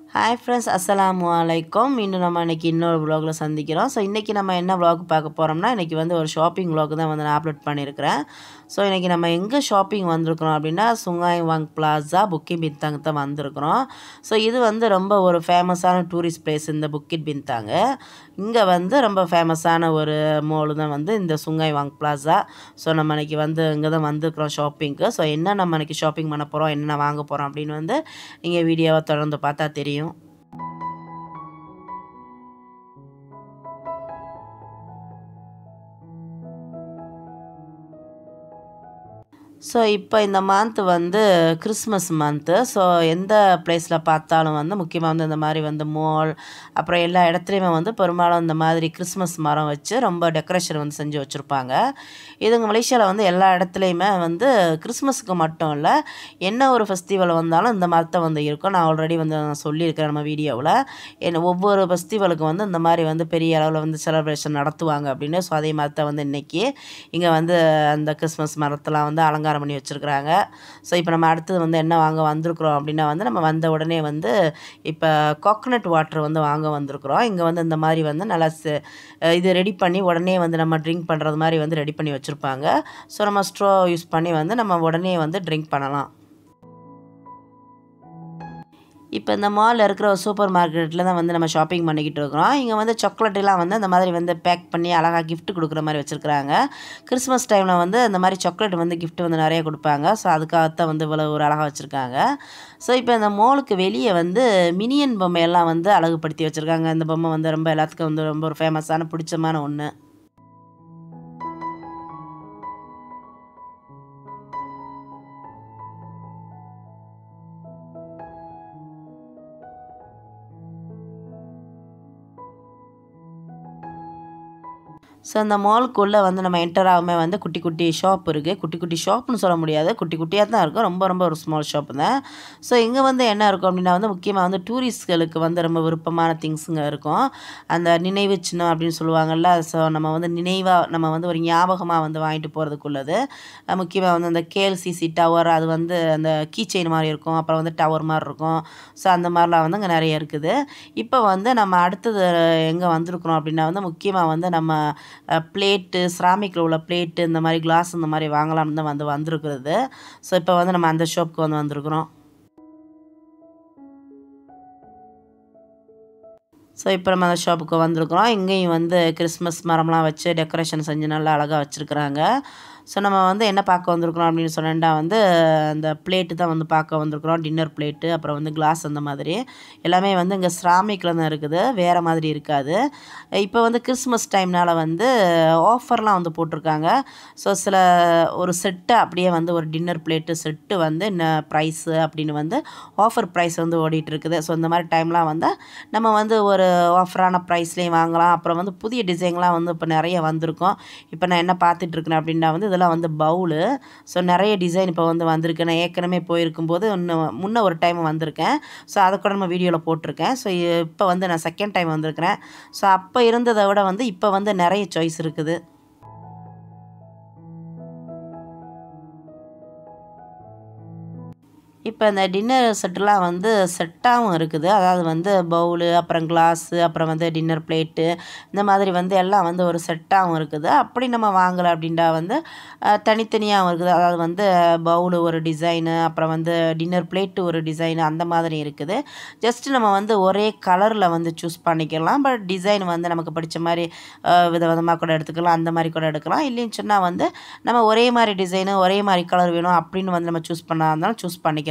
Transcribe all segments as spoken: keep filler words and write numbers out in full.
Hi friends, assalamu alaikum. இன்னும் நம்ம இன்னைக்கு இன்னொரு vlogல சந்திக்கிறோம். ஸோ இன்றைக்கி நம்ம என்ன vlog பார்க்க போகிறோம்னா, இன்றைக்கி வந்து ஒரு ஷாப்பிங் vlog தான் வந்து நான் அப்லோட் பண்ணியிருக்கிறேன். ஸோ இன்றைக்கி நம்ம எங்கே ஷாப்பிங் வந்திருக்கிறோம் அப்படின்னா, சுங்காய் வாங் பிளாசா புக்கிட் பின்தாங் தான் வந்திருக்கிறோம். ஸோ இது வந்து ரொம்ப ஒரு ஃபேமஸான டூரிஸ்ட் பிளேஸ் இந்த புக்கிட் பின்தாங். இங்கே வந்து ரொம்ப ஃபேமஸான ஒரு மால் தான் வந்து இந்த சுங்காய் வாங் பிளாசா. ஸோ நம்ம இன்றைக்கி வந்து இங்கே தான் வந்திருக்கிறோம் ஷாப்பிங்க்கு. ஸோ என்ன நம்ம இன்றைக்கி ஷாப்பிங் பண்ண போகிறோம், என்ன வாங்க போகிறோம் அப்படின்னு வந்து நீங்கள் வீடியோவை தொடர்ந்து பார்த்தா தெரியும். ஸோ இப்போ இந்த மந்த் வந்து கிறிஸ்மஸ் மந்த்து. ஸோ எந்த பிளேஸில் பார்த்தாலும் வந்து முக்கியமாக வந்து இந்த மாதிரி வந்து மால் அப்புறம் எல்லா இடத்துலையுமே வந்து பெரும்பாலும் இந்த மாதிரி கிறிஸ்மஸ் மரம் வச்சு ரொம்ப டெக்கரேஷன் வந்து செஞ்சு வச்சுருப்பாங்க. இதுங்க மலேசியாவில் வந்து எல்லா இடத்துலையுமே வந்து கிறிஸ்மஸுக்கு மட்டும் இல்லை, என்ன ஒரு ஃபெஸ்டிவல் வந்தாலும் இந்த மரத்தை வந்து இருக்கும். நான் ஆல்ரெடி வந்து நான் சொல்லியிருக்கிறேன் நம்ம வீடியோவில். என்ன ஒவ்வொரு ஃபெஸ்டிவலுக்கும் வந்து இந்த மாதிரி வந்து பெரிய அளவில் வந்து செலிப்ரேஷன் நடத்துவாங்க அப்படின்னு. ஸோ அதே மரத்தை வந்து இன்றைக்கி இங்கே வந்து அந்த கிறிஸ்மஸ் மரத்தெலாம் வந்து அலங்காரம் பண்ணி வச்சுருக்குறாங்க. ஸோ இப்போ நம்ம அடுத்தது வந்து என்ன வாங்க வந்திருக்கிறோம் அப்படின்னா வந்து நம்ம வந்த உடனே வந்து இப்போ கோகனட் வாட்டர் வந்து வாங்க வந்திருக்கிறோம். இங்கே வந்து இந்த மாதிரி வந்து நல்லா இது ரெடி பண்ணி உடனே வந்து நம்ம ட்ரிங்க் பண்ணுறது மாதிரி வந்து ரெடி பண்ணி வச்சுருப்பாங்க. ஸோ நம்ம ஸ்ட்ரா யூஸ் பண்ணி வந்து நம்ம உடனே வந்து ட்ரிங்க் பண்ணலாம். இப்போ இந்த மாலில் இருக்கிற ஒரு சூப்பர் மார்க்கெட்டில் தான் வந்து நம்ம ஷாப்பிங் பண்ணிக்கிட்டு இருக்கிறோம். இங்கே வந்து சாக்லேட்டெலாம் வந்து அந்த மாதிரி வந்து பேக் பண்ணி அழகாக கிஃப்ட் கொடுக்குற மாதிரி வச்சுருக்குறாங்க. கிறிஸ்மஸ் டைமில் வந்து அந்த மாதிரி சாக்லேட் வந்து கிஃப்ட் வந்து நிறைய கொடுப்பாங்க. ஸோ அதுக்காகத்தான் வந்து இவ்வளோ ஒரு அழகாக வச்சுருக்காங்க. ஸோ இப்போ இந்த மாலுக்கு வெளியே வந்து மினியன் பொம்மையெல்லாம் வந்து அழகுபடுத்தி வச்சுருக்காங்க. இந்த பொம்மை வந்து ரொம்ப எல்லாத்துக்கும் வந்து ரொம்ப ஒரு ஃபேமஸான பிடிச்சமான ஒன்று. ஸோ அந்த மாலுக்குள்ளே வந்து நம்ம என்டர் ஆகாமல் வந்து குட்டி குட்டி ஷாப் இருக்குது. குட்டி குட்டி ஷாப்னு சொல்ல முடியாது, குட்டி குட்டியாக தான் இருக்கும். ரொம்ப ரொம்ப ஒரு ஸ்மால் ஷாப்பு தான். ஸோ இங்கே வந்து என்ன இருக்கும் அப்படின்னா வந்து முக்கியமாக வந்து டூரிஸ்ட்களுக்கு வந்து ரொம்ப விருப்பமான திங்ஸுங்க இருக்கும். அந்த நினைவு சின்னம் அப்படின்னு சொல்லுவாங்கள்ல. ஸோ நம்ம வந்து நினைவாக நம்ம வந்து ஒரு ஞாபகமாக வந்து வாங்கிட்டு போகிறதுக்குள்ளது. முக்கியமாக வந்து அந்த கேஎல்சிசி டவர், அது வந்து அந்த கீ செயின் மாதிரி இருக்கும். அப்புறம் வந்து டவர் மாதிரி இருக்கும். ஸோ அந்த மாதிரிலாம் வந்து இங்கே நிறைய இருக்குது. இப்போ வந்து நம்ம அடுத்தது எங்கே வந்திருக்கிறோம் அப்படின்னா வந்து முக்கியமாக வந்து நம்ம பிளேட்டு, செராமிக்கில் உள்ள பிளேட்டு, இந்த மாதிரி கிளாஸ் இந்த மாதிரி வாங்கலாம்னு தான் வந்து வந்திருக்கிறது. ஸோ இப்போ வந்து நம்ம அந்த ஷாப்புக்கு வந்து வந்திருக்கிறோம். ஸோ இப்போ நம்ம அந்த ஷாப்புக்கு வந்திருக்கிறோம். இங்கேயும் வந்து கிறிஸ்மஸ் மரம்லாம் வச்சு டெக்கரேஷன் செஞ்சு நல்லா அழகாக வச்சுருக்குறாங்க. ஸோ நம்ம வந்து என்ன பார்க்க வந்திருக்கிறோம் அப்படின்னு சொன்னேன்டா வந்து அந்த பிளேட்டு தான் வந்து பார்க்க வந்திருக்கிறோம். டின்னர் பிளேட்டு, அப்புறம் வந்து கிளாஸ், அந்த மாதிரி எல்லாமே வந்து இங்கே செராமிக்கில் தான் இருக்குது, வேறு மாதிரி இருக்காது. இப்போ வந்து கிறிஸ்மஸ் டைம்னால் வந்து ஆஃபர்லாம் வந்து போட்டிருக்காங்க. ஸோ சில ஒரு செட்டு அப்படியே வந்து ஒரு டின்னர் பிளேட்டு செட்டு வந்து என்ன ப்ரைஸு அப்படின்னு வந்து ஆஃபர் ப்ரைஸ் வந்து ஓடிட்டு இருக்குது. ஸோ இந்த மாதிரி டைம்லாம் வந்து நம்ம வந்து ஒரு ஆஃபரான ப்ரைஸ்லேயும் வாங்கலாம். அப்புறம் வந்து புதிய டிசைன்லாம் வந்து இப்போ நிறைய வந்திருக்கும். இப்போ நான் என்ன பார்த்துட்ருக்கேன் அப்படின்னா வந்து இதெல்லாம் வந்து பவுலு. ஸோ நிறைய டிசைன் இப்போ வந்து வந்திருக்கு. நான் ஏற்கனவே போயிருக்கும்போது இன்னும் முன்ன ஒரு டைம் வந்திருக்கேன். ஸோ அதை கூட நம்ம வீடியோவில் போட்டிருக்கேன். ஸோ இப்போ வந்து நான் செகண்ட் டைம் வந்திருக்கிறேன். ஸோ அப்போ இருந்ததை விட வந்து இப்போ வந்து நிறைய சாய்ஸ் இருக்குது. இப்போ இந்த டின்னர் செட்டுலாம் வந்து செட்டாகவும் இருக்குது. அதாவது வந்து பவுலு, அப்புறம் கிளாஸு, அப்புறம் வந்து டின்னர் பிளேட்டு, இந்த மாதிரி வந்து எல்லாம் வந்து ஒரு செட்டாகவும் இருக்குது. அப்படி நம்ம வாங்கலை அப்படின்டா வந்து தனித்தனியாகவும் இருக்குது. அதாவது வந்து பவுலு ஒரு டிசைனு, அப்புறம் வந்து டின்னர் பிளேட்டு ஒரு டிசைனு, அந்த மாதிரி இருக்குது. ஜஸ்ட்டு நம்ம வந்து ஒரே கலரில் வந்து சூஸ் பண்ணிக்கலாம். பட் டிசைன் வந்து நமக்கு பிடிச்ச மாதிரி வித விதமாக கூட எடுத்துக்கலாம், அந்த மாதிரி கூட எடுக்கலாம். இல்லைன்னு சொன்னால் வந்து நம்ம ஒரே மாதிரி டிசைனு, ஒரே மாதிரி கலர் வேணும் அப்படின்னு வந்து நம்ம சூஸ் பண்ணா இருந்தாலும் சூஸ் பண்ணிக்கலாம்.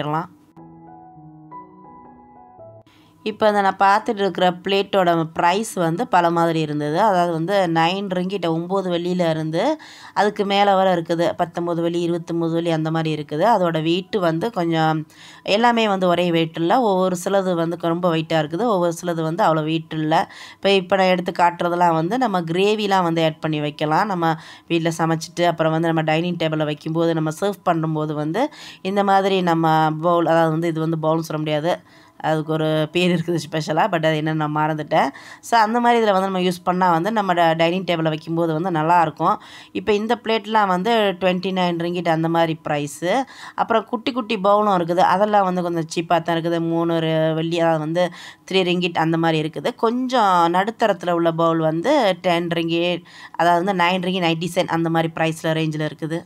இப்போ அதை நான் பார்த்துட்டு இருக்கிற பிளேட்டோட ப்ரைஸ் வந்து பல மாதிரி இருந்தது. அதாவது வந்து நைன் ரிங்கிட்ட ஒம்பது வெள்ளியில் இருந்து அதுக்கு மேலே வர இருக்குது. பத்தொம்பது வெள்ளி, இருபத்தொம்பது வெள்ளி, அந்த மாதிரி இருக்குது. அதோட வெயிட்டு வந்து கொஞ்சம் எல்லாமே வந்து ஒரே வெயிட் இல்லை. ஒவ்வொரு சிலது வந்து ரொம்ப வெயிட்டாக இருக்குது, ஒவ்வொரு சிலது வந்து அவ்வளோ வெயிட் இல்லை. இப்போ இப்போ நான் எடுத்து காட்டுறதெல்லாம் வந்து நம்ம கிரேவிலாம் வந்து ஆட் பண்ணி வைக்கலாம். நம்ம வீட்டில் சமைச்சிட்டு அப்புறம் வந்து நம்ம டைனிங் டேபிளில் வைக்கும்போது நம்ம சர்வ் பண்ணும்போது வந்து இந்த மாதிரி நம்ம பவுல், அதாவது வந்து இது வந்து பவுல்னு சொல்ல முடியாது, அதுக்கு ஒரு பேர் இருக்குது ஸ்பெஷலாக, பட் அது என்னென்னு நான் மறந்துட்டேன். ஸோ அந்த மாதிரி இதில் வந்து நம்ம யூஸ் பண்ணால் வந்து நம்ம டைனிங் டேபிளில் வைக்கும்போது வந்து நல்லாயிருக்கும். இப்போ இந்த பிளேட்லாம் வந்து டுவெண்ட்டி நைன் ரிங்கிட் அந்த மாதிரி ப்ரைஸு. அப்புறம் குட்டி குட்டி பவுலும் இருக்குது, அதெல்லாம் வந்து கொஞ்சம் சீப்பாக தான் இருக்குது. மூணு வெள்ளி, அதாவது வந்து த்ரீ ரிங்கிட் அந்த மாதிரி இருக்குது. கொஞ்சம் நடுத்தரத்தில் உள்ள பவுல் வந்து டென் ரிங்கிட், அதாவது வந்து நைன் ரிங்கிட் நைன்ட்டி சென்ட் அந்த மாதிரி ப்ரைஸில் ரேஞ்சில் இருக்குது.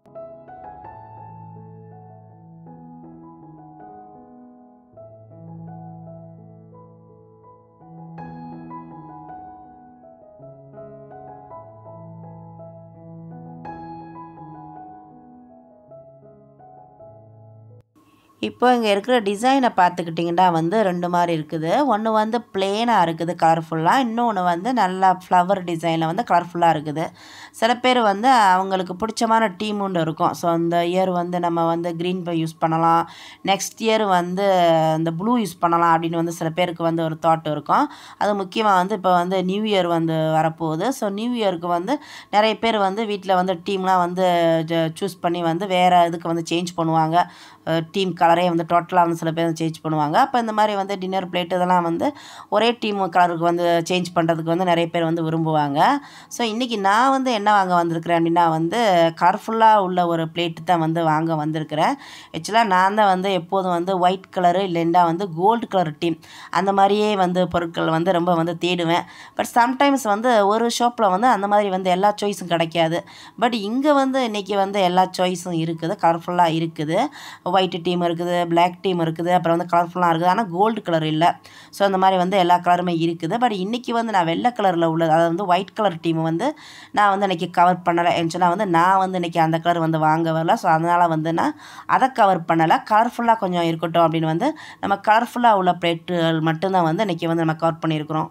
இப்போ இங்கே இருக்கிற டிசைனை பார்த்துக்கிட்டிங்கன்னா வந்து ரெண்டு மாதிரி இருக்குது. ஒன்று வந்து பிளெயினாக இருக்குது கலர்ஃபுல்லாக, இன்னொன்று வந்து நல்லா ஃப்ளவர் டிசைனில் வந்து கலர்ஃபுல்லாக இருக்குது. சில பேர் வந்து அவங்களுக்கு பிடிச்சமான டீம் ஒன்று இருக்கும். ஸோ இந்த இயர் வந்து நம்ம வந்து க்ரீன் யூஸ் பண்ணலாம், நெக்ஸ்ட் இயர் வந்து இந்த ப்ளூ யூஸ் பண்ணலாம் அப்படின்னு வந்து சில பேருக்கு வந்து ஒரு தாட் இருக்கும். அது முக்கியமாக வந்து இப்போ வந்து நியூ இயர் வந்து வரப்போகுது. ஸோ நியூ இயருக்கு வந்து நிறைய பேர் வந்து வீட்டில் வந்து டீம்லாம் வந்து சூஸ் பண்ணி வந்து வேறு இதுக்கு வந்து சேஞ்ச் பண்ணுவாங்க. டீம் கலரே வந்து டோட்டலாக வந்து சில பேர் சேஞ்ச் பண்ணுவாங்க. அப்போ இந்த மாதிரி வந்து டின்னர் பிளேட் இதெல்லாம் வந்து ஒரே டீம் கலருக்கு வந்து சேஞ்ச் பண்ணுறதுக்கு வந்து நிறைய பேர் வந்து விரும்புவாங்க. ஸோ இன்றைக்கி நான் வந்து என்ன வாங்க வந்திருக்கிறேன் அப்படின்னா வந்து கலர்ஃபுல்லாக உள்ள ஒரு பிளேட்டு தான் வந்து வாங்க வந்திருக்கிறேன். ஆக்சுவலாக நான் தான் வந்து எப்போதும் வந்து ஒயிட் கலரு இல்லைன்னா வந்து கோல்டு கலர் டீம் அந்த மாதிரியே வந்து பொருட்கள் வந்து ரொம்ப வந்து தேடுவேன். பட் சம்டைம்ஸ் வந்து ஒரு ஷாப்பில் வந்து அந்த மாதிரி வந்து எல்லா சாய்ஸும் கிடைக்காது. பட் இங்கே வந்து இன்றைக்கி வந்து எல்லா சாய்ஸும் இருக்குது, கலர்ஃபுல்லாக இருக்குது. ஒயிட் டீம் இருக்குது, பிளாக் டீம் இருக்குது, அப்புறம் வந்து கலர்ஃபுல்லாக இருக்குது, ஆனால் கோல்டு கலர் இல்லை. ஸோ அந்த மாதிரி வந்து எல்லா கலருமே இருக்குது. பட் இன்றைக்கி வந்து நான் வெள்ளை கலரில் உள்ளது, அதாவது வந்து ஒயிட் கலர் டீம் வந்து நான் வந்து இன்றைக்கி கவர் பண்ணலை. ஏன்னா வந்து நான் வந்து இன்றைக்கி அந்த கலர் வந்து வாங்க வரல. ஸோ அதனால் வந்து நான் அதை கவர் பண்ணலை. கலர்ஃபுல்லாக கொஞ்சம் இருக்கட்டும் அப்படின்னு வந்து நம்ம கலர்ஃபுல்லாக உள்ள பிளேட்டுகள் மட்டும்தான் வந்து இன்றைக்கி வந்து நம்ம கவர் பண்ணியிருக்கிறோம்.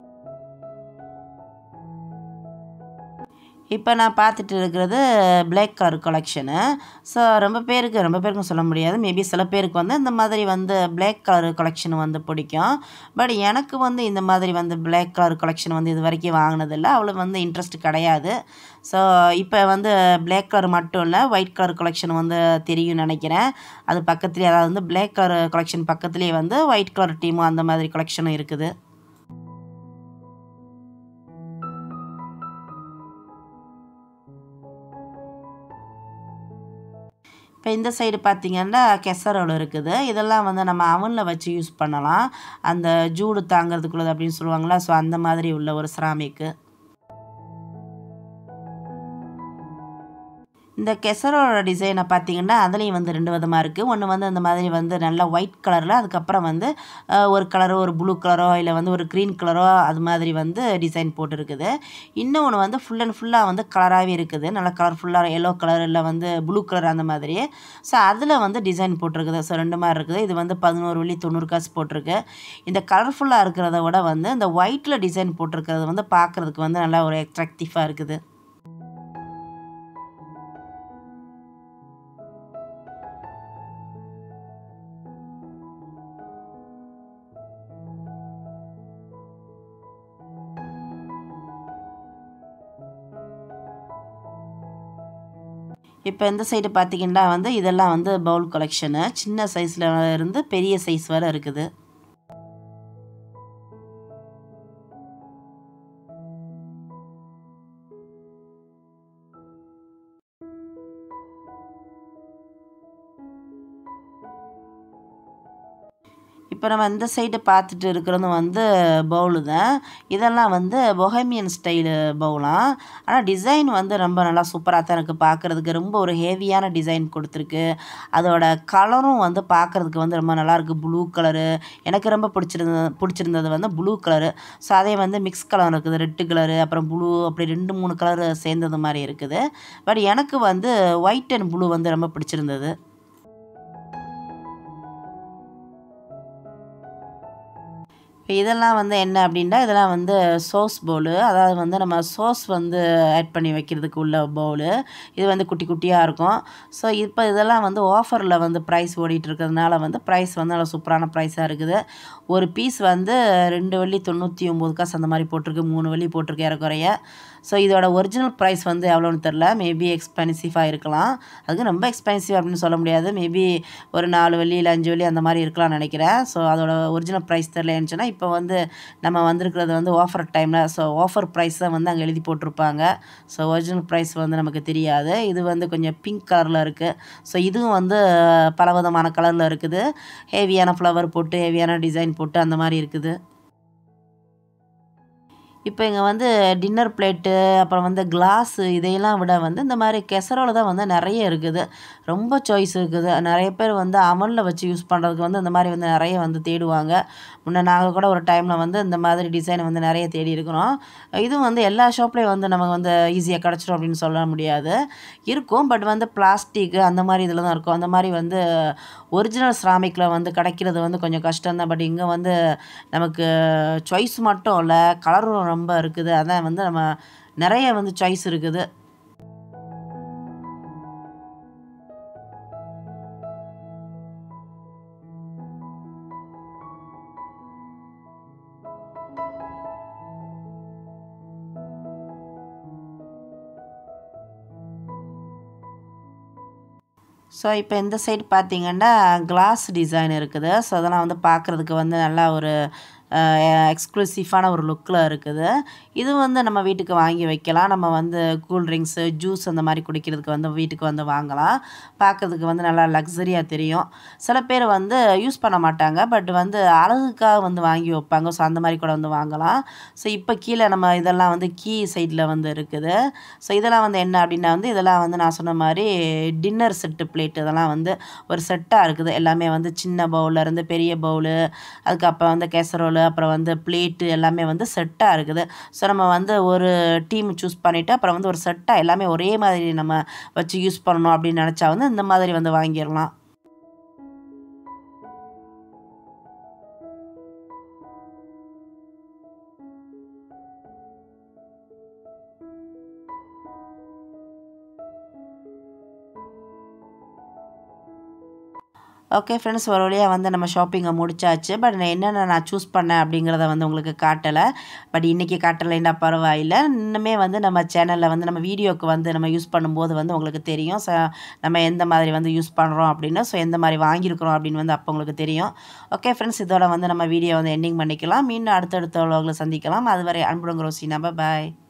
இப்போ நான் பார்த்துட்டு இருக்கிறது பிளாக் கலர் கலெக்ஷனு. ஸோ ரொம்ப பேருக்கு ரொம்ப பேருக்கும் சொல்ல முடியாது, மேபி சில பேருக்கு வந்து இந்த மாதிரி வந்து பிளாக் கலர் கலெக்ஷன் வந்து பிடிக்கும். பட் எனக்கு வந்து இந்த மாதிரி வந்து பிளாக் கலர் கலெக்ஷன் வந்து இது வரைக்கும் வாங்கினதில்லை, அவ்வளோ வந்து இன்ட்ரெஸ்ட் கிடையாது. ஸோ இப்போ வந்து பிளாக் கலர் மட்டும் இல்லை, ஒயிட் கலர் கலெக்ஷன் வந்து தெரியும்னு நினைக்கிறேன். அது பக்கத்துலேயே, அதாவது வந்து பிளாக் கலர் கலெக்ஷன் பக்கத்துலேயே வந்து ஒயிட் கலர் டீமும் அந்த மாதிரி கலெக்ஷனும் இருக்குது. இப்போ இந்த சைடு பார்த்திங்கன்னா கெசரோல் இருக்குது. இதெல்லாம் வந்து நம்ம அவனில் வச்சு யூஸ் பண்ணலாம், அந்த ஜூடு தாங்கிறதுக்குள்ளது அப்படின்னு சொல்லுவாங்களா. ஸோ அந்த மாதிரி உள்ள ஒரு செராமிக்கு. இந்த கெசரோட டிசைனை பார்த்திங்கன்னா அதுலேயும் வந்து ரெண்டு விதமாக இருக்குது. ஒன்று வந்து அந்த மாதிரி வந்து நல்லா ஒயிட் கலரில், அதுக்கப்புறம் வந்து ஒரு கலரோ ஒரு ப்ளூ கலரோ இல்லை வந்து ஒரு க்ரீன் கலரோ அது மாதிரி வந்து டிசைன் போட்டுருக்குது. இன்னொன்று வந்து ஃபுல் அண்ட் ஃபுல்லாக வந்து கலராகவே இருக்குது, நல்லா கலர்ஃபுல்லாக எல்லோ கலர் இல்லை வந்து ப்ளூ கலர் அந்த மாதிரி. ஸோ அதில் வந்து டிசைன் போட்டிருக்குது. ஸோ ரெண்டு மாதிரி இருக்குது. இது வந்து பதினோரு வெள்ளி தொண்ணூறு காசு போட்டிருக்கு. இந்த கலர்ஃபுல்லாக இருக்கிறத விட வந்து இந்த ஒயிட்டில் டிசைன் போட்டிருக்கிறது வந்து பார்க்குறதுக்கு வந்து நல்லா ஒரு அட்ராக்டிவாக இருக்குது. இப்போ இந்த சைடு பார்த்திங்கன்னா வந்து இதெல்லாம் வந்து பவுல் கலெக்ஷனு, சின்ன சைஸில் இருந்து பெரிய சைஸ் வரை இருக்குது. இப்போ நம்ம இந்த சைடு பார்த்துட்டு இருக்கிறது வந்து பவுலு தான். இதெல்லாம் வந்து பொஹேமியன் ஸ்டைலு பவுலாம். ஆனால் டிசைன் வந்து ரொம்ப நல்லா சூப்பராக தான் இருக்குது பார்க்குறதுக்கு. ரொம்ப ஒரு ஹெவியான டிசைன் கொடுத்துருக்கு. அதோட கலரும் வந்து பார்க்குறதுக்கு வந்து ரொம்ப நல்லாயிருக்கு, ப்ளூ கலரு. எனக்கு ரொம்ப பிடிச்சிருந்தது பிடிச்சிருந்தது வந்து ப்ளூ கலரு. ஸோ அதே வந்து மிக்ஸ் கலர் இருக்குது, ரெட்டு கலரு அப்புறம் ப்ளூ, அப்படி ரெண்டு மூணு கலரு சேர்ந்தது மாதிரி இருக்குது. பட் எனக்கு வந்து ஒயிட் அண்ட் ப்ளூ வந்து ரொம்ப பிடிச்சிருந்தது. இதெல்லாம் வந்து என்ன அப்படின்னா இதெல்லாம் வந்து சோஸ் பவுலு, அதாவது வந்து நம்ம சோஸ் வந்து ஆட் பண்ணி வைக்கிறதுக்கு உள்ள பவுலு. இது வந்து குட்டி குட்டியாக இருக்கும். ஸோ இப்போ இதெல்லாம் வந்து ஆஃபரில் வந்து ப்ரைஸ் ஓடிட்டு இருக்கிறதுனால வந்து ப்ரைஸ் வந்து நல்லா சூப்பரான ப்ரைஸாக இருக்குது. ஒரு பீஸ் வந்து ரெண்டு வெள்ளி தொண்ணூற்றி ஒம்பது காசு அந்த மாதிரி போட்டிருக்கு, மூணு வெள்ளி போட்டிருக்கு ஏறக்குறைய. ஸோ இதோட ஒரிஜினல் ப்ரைஸ் வந்து எவ்வளோன்னு தெரில, மேபி எக்ஸ்பென்சிவாக இருக்கலாம். அதுக்கு ரொம்ப எக்ஸ்பென்சிவ் அப்படின்னு சொல்ல முடியாது, மேபி ஒரு நாலு வெள்ளி இல்லை அஞ்சு வெள்ளி அந்த மாதிரி இருக்கலாம்னு நினைக்கிறேன். ஸோ அதோட ஒரிஜினல் ப்ரைஸ் தெரிலன்னு இப்போ வந்து நம்ம வந்திருக்கிறது வந்து ஆஃபர் டைமில், ஸோ ஆஃபர் ப்ரைஸ் தான் வந்து அங்கே எழுதி போட்டிருப்பாங்க. ஸோ ஒரிஜினல் ப்ரைஸ் வந்து நமக்கு தெரியாது. இது வந்து கொஞ்சம் பிங்க் கலரில் இருக்குது. ஸோ இதுவும் வந்து பலவிதமான கலரில் இருக்குது. ஹெவியான ஃப்ளவர் போட்டு ஹெவியான டிசைன் போட்டு அந்த மாதிரி இருக்குது. இப்போ இங்கே வந்து டின்னர் பிளேட்டு, அப்புறம் வந்து கிளாஸு, இதையெல்லாம் விட வந்து இந்த மாதிரி கெசரோல தான் வந்து நிறைய இருக்குது. ரொம்ப சாய்ஸ் இருக்குது. நிறைய பேர் வந்து அவனில் வச்சு யூஸ் பண்ணுறதுக்கு வந்து இந்த மாதிரி வந்து நிறைய வந்து தேடுவாங்க. முன்ன நாங்கள் கூட ஒரு டைமில் வந்து இந்த மாதிரி டிசைன் வந்து நிறைய தேடி இருக்கிறோம். இதுவும் வந்து எல்லா ஷாப்லேயும் வந்து நமக்கு வந்து ஈஸியாக கிடச்சிரும் அப்படின்னு சொல்ல முடியாது. இருக்கும், பட் வந்து பிளாஸ்டிக்கு அந்த மாதிரி இதில் தான் இருக்கும். அந்த மாதிரி வந்து ஒரிஜினல் செராமிக்கில் வந்து கிடைக்கிறது வந்து கொஞ்சம் கஷ்டம் தான். பட் இங்கே வந்து நமக்கு சாய்ஸ் மட்டும் இல்லை, கலரும் ரொம்ப இருக்குது. அதான் வந்து நம்ம நிறைய வந்து சாய்ஸ் இருக்குது. ஸோ இப்போ இந்த சைடு பார்த்தீங்கன்னா கிளாஸ் டிசைன் இருக்குது. ஸோ அதெல்லாம் வந்து பார்க்குறதுக்கு வந்து நல்லா ஒரு எக்ஸ்க்ளூசிவான ஒரு லுக்கில் இருக்குது. இது வந்து நம்ம வீட்டுக்கு வாங்கி வைக்கலாம். நம்ம வந்து கூல்ட்ரிங்க்ஸு, ஜூஸ் அந்த மாதிரி குடிக்கிறதுக்கு வந்து வீட்டுக்கு வந்து வாங்கலாம். பார்க்குறதுக்கு வந்து நல்லா லக்ஸரியாக தெரியும். சில பேர் வந்து யூஸ் பண்ண மாட்டாங்க, பட் வந்து அழகுக்காக வந்து வாங்கி வைப்பாங்க. ஸோ அந்த மாதிரி கூட வந்து வாங்கலாம். ஸோ இப்போ கீழே நம்ம இதெல்லாம் வந்து கீ சைடில் வந்து இருக்குது. ஸோ இதெல்லாம் வந்து என்ன அப்படின்னா வந்து இதெல்லாம் வந்து நான் சொன்ன மாதிரி டின்னர் செட்டு பிளேட், இதெல்லாம் வந்து ஒரு செட்டாக இருக்குது. எல்லாமே வந்து சின்ன பவுலேருந்து பெரிய பவுலு, அதுக்கப்புறம் வந்து கேசரோல், அப்புறம் வந்து பிளேட்டு எல்லாமே வந்து செட்டாக இருக்குது. ஸோ நம்ம வந்து ஒரு டீம் சூஸ் பண்ணிவிட்டு அப்புறம் வந்து ஒரு செட்டாக எல்லாமே ஒரே மாதிரி நம்ம வச்சு யூஸ் பண்ணணும் அப்படின்னு நினச்சா வந்து இந்த மாதிரி வந்து வாங்கிடலாம். ஓகே ஃப்ரெண்ட்ஸ், ஒரு வழியாக வந்து நம்ம ஷாப்பிங்கை முடிச்சாச்சு. பட் நான் என்னென்ன நான் சூஸ் பண்ணேன் அப்படிங்கிறத வந்து உங்களுக்கு காட்டலை. பட் இன்றைக்கி காட்டலைன்னா பரவாயில்லை. இன்னுமே வந்து நம்ம சேனலில் வந்து நம்ம வீடியோவுக்கு வந்து நம்ம யூஸ் பண்ணும்போது வந்து உங்களுக்கு தெரியும். ஸோ நம்ம எந்த மாதிரி வந்து யூஸ் பண்ணுறோம் அப்படின்னு, ஸோ எந்த மாதிரி வாங்கியிருக்கிறோம் அப்படின்னு வந்து அப்போ உங்களுக்கு தெரியும். ஓகே ஃப்ரெண்ட்ஸ், இதோட வந்து நம்ம வீடியோ வந்து எண்டிங் பண்ணிக்கலாம். மீண்டும் அடுத்தடுத்த உலகில் சந்திக்கலாம். அதுவரை அன்புடன் ரோசினா, பாய்.